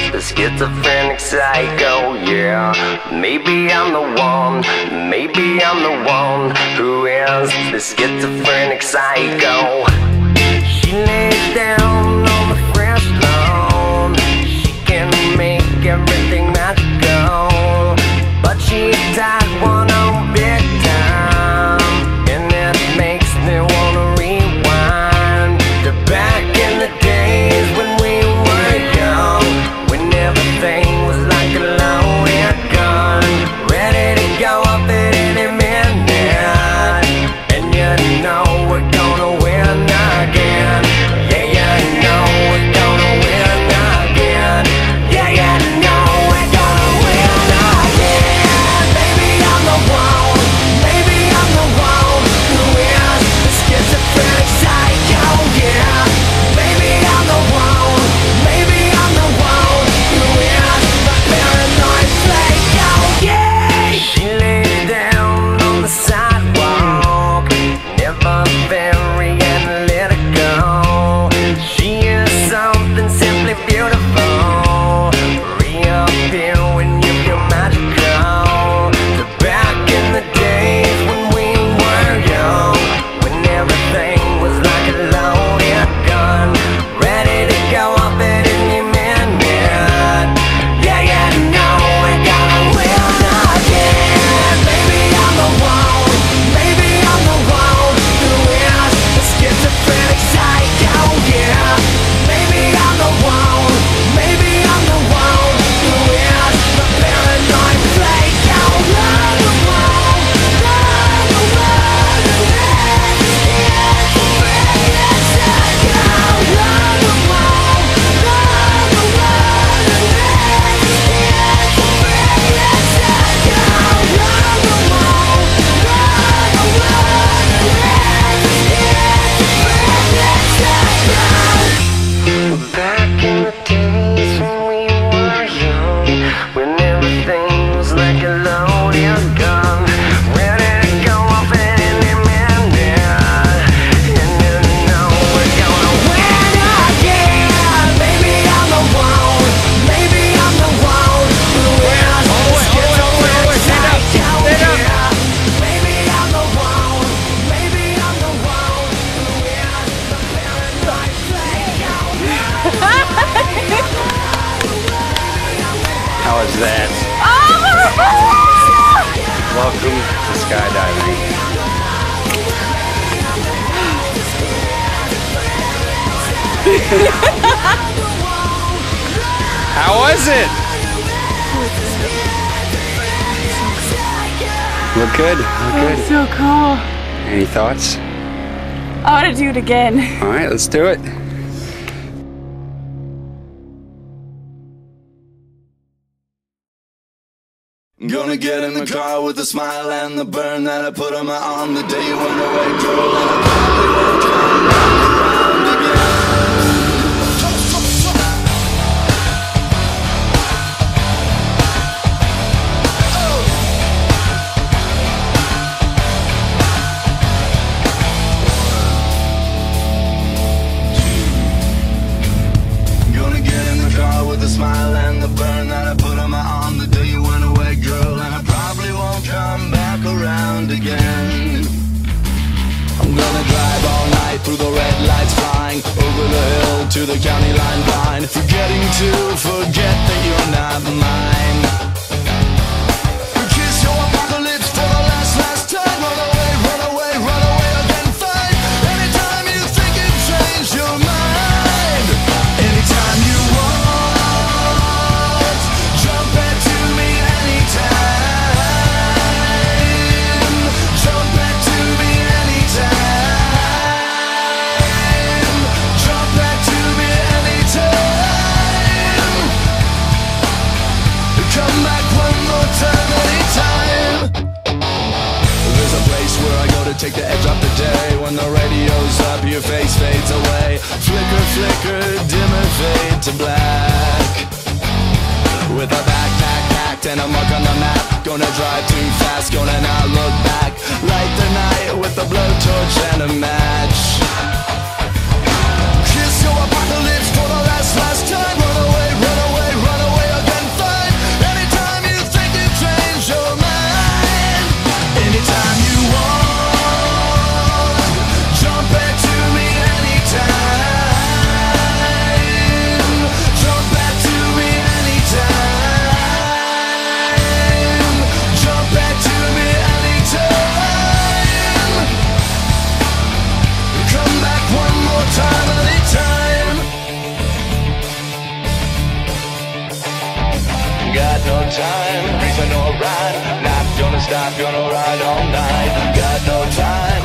the schizophrenic psycho, yeah. Maybe I'm the one, maybe I'm the one who is the schizophrenic psycho. She lays down on the fresh lawn. She can make everything magical, but she died one on big time, and it makes me wanna rewind to back in the days when we were young, when everything was like a loaded gun, ready to go up at any minute, and you know we're gonna win again. Yeah, you know we're gonna win again. Yeah, you know we're gonna win again. Maybe I'm the one, maybe I'm the one who is the schizophrenic psycho, yeah. Maybe I'm the one, maybe I'm the one who is the paranoid psycho, yeah. She laid down on the sidewalk, never very analytical. She is something simply beautiful, reappear when you feel magical. To back in the days when we were young, when everything was like a loaded gun, ready to go up at any minute. Yeah, you know we're gonna win again. Maybe I'm the one, maybe I'm the one who is the schizophrenic psycho, yeah. Maybe I'm the one, maybe I'm the one who is the paranoid psycho. I'm the one, I'm the one who is the schizophrenic psycho. I'm the one, I'm the one who is the schizophrenic psycho. I'm the one, I'm the back in the days when we were young, when everything was like a loaded gun, ready to go off at any minute, and you know we're gonna win again. Maybe I'm the one, maybe I'm the one who is the schizophrenic psycho, yeah. Maybe I'm the one, maybe I'm the one who is the paranoid psycho. How was that? Welcome to skydiving. How was it? Look good. Look good. So cool. Any thoughts? I want to do it again. All right, let's do it. Gonna get in the car with the smile and the burn that I put on my arm the day you went away, girl, and I probably won't come back around again. Gonna get in the car with the smile and the burn that I put on my arm the day you went away, girl, and I probably won't come back around again. I'm gonna drive all night through the red lights, flying over the hill to the county line, blind, forgetting to forget that you're not mine. Kiss your apocalypse for the last time. Run away, run away, run away again, fine. Anytime you think you've changed your mind, anytime you want, jump back to me anytime. Jump back to me anytime. Jump back to me anytime. Come back one more time, anytime. There's a place where I go to take the edge off the day. When the radio's up, your face fades away. Flicker, flicker, dimmer, fade to black. With a backpack packed and a mark on the map. Gonna drive too fast, gonna not look back. Light the night with a blowtorch and a match. Kiss your apocalypse for the last time. Run away, run away, run away. got no time, reason or rhyme. Not gonna stop, gonna ride all night. Got no time.